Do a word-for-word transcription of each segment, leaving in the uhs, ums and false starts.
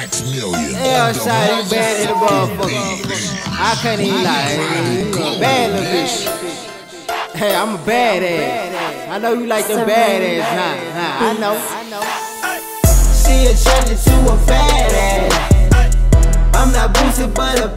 Maximilian. Yeah, shot you bad in the motherfucker. I can't even lie. You a bad little bitch. Hey, I'm a badass. I know you like them badass, huh? Huh? I know. I know. She a treasure to a fat ass. I'm not boosted, but a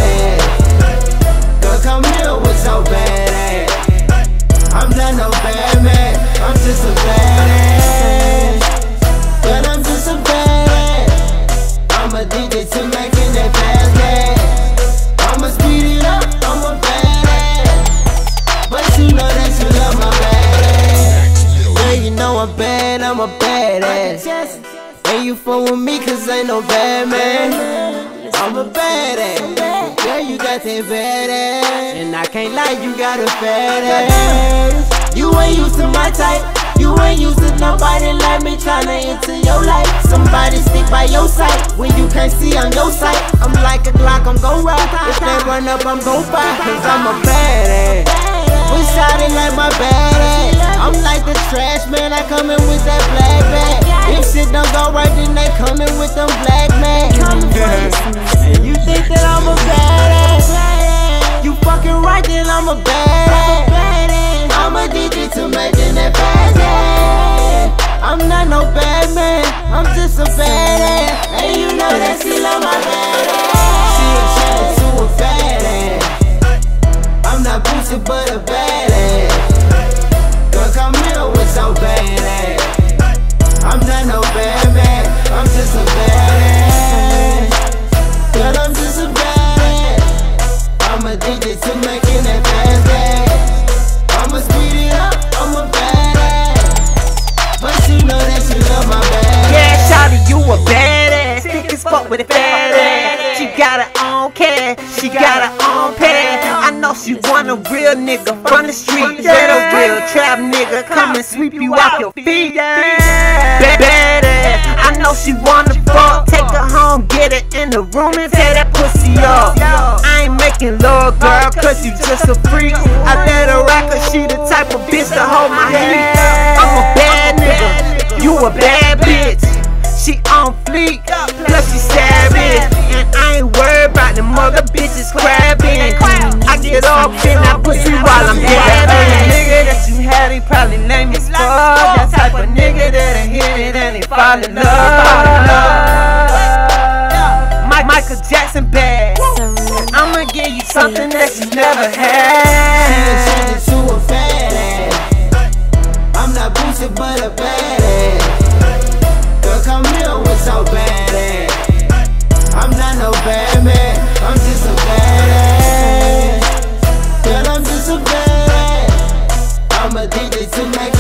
badass. Girl, come here with so badass. I'm not no bad man. I'm just a badass. But I'm just a badass. I'm addicted to making that fast gas. I'ma speed it up. I'm a badass. But you know that you love my badass. Yeah, you know I'm bad. I'm a badass. And you fuck with me cause ain't no bad man. I'm a badass. Yeah, you got that badass. And I can't lie, you got a fat ass. You ain't used to my type. You ain't used to nobody like me tryna enter your life. Somebody stick by your side when you can't see on your side. I'm like a Glock, I'm gon' ride. If they run up, I'm gon' fight. Cause I'm a badass. We shot it like my badass. I'm like the trash man, I come in with that black bag. If shit don't go right, then they coming with them black man. And you think that I'm a badass? You fucking right, then I'm a badass. I'm addicted to making that badass. I'm not no bad man, I'm just a badass. And you know that she love my badass. She a treasure to a fat ass. I'm not boosted, but a badass. Girl, come here with so badass. I'm not no bad man, I'm just a badass. Girl, I'm just a badass. I'm addicted to making that fast gas. I'ma speed it up, I'm a badass. But you know that you love my badass. Yeah, shawty, you a badass. Thick as fuck with a fat ass. She got her own cash, she got her own pad. I know she want a real nigga from the street. That a real trap nigga come and sweep you off your feet. Badass, I know she wanna fuck. Take her home, get her in the room and tear that pussy up. I ain't making love, girl, cause you just a freak. I let her rock her, she the type of bitch to hold my heat. I'm a bad nigga, you a bad bitch. She on fleek, plus she savage. And I ain't worried about them other bitches crabbing. I get off in that pussy while I'm dabbing. Nigga that you had, he probably lame as fuck. That type of nigga that'll hit it and he fall in love. Mike, Michael Jackson bad. And I'ma give you something that you never had. She a treasure to a fat ass. I'm not boosted, but a badass. Girl, come here with so badass. I'm not no bad man, I'm just a badass. Girl, I'm just a badass. I'm addicted to making